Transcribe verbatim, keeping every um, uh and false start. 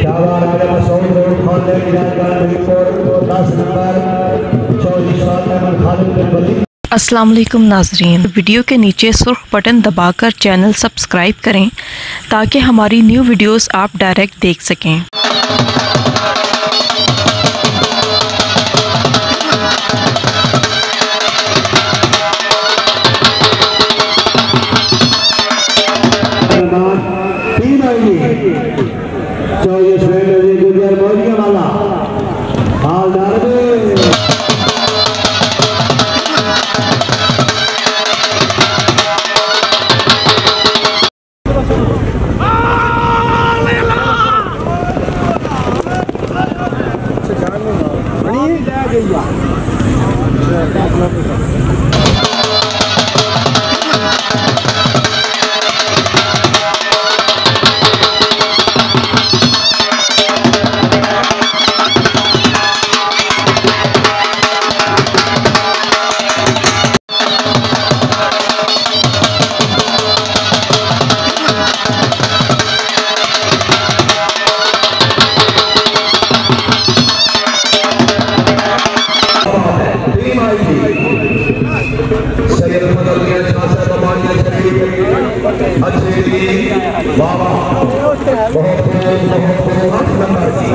शाहबाज मेरे मसूद रोड खोलने की जानकारी रिपोर्ट दस नंबर चौबीस सात नंबर खालिद बिन वलीद। अस्सलाम वालेकुम नाजरीन, वीडियो के नीचे सुर्ख बटन दबाकर चैनल सब्सक्राइब करें ताकि हमारी न्यू वीडियोस आप डायरेक्ट देख सकें। चौबीस गुजर मोदिया वाला हालदार बाबा बहुत बहुत आठ नंबर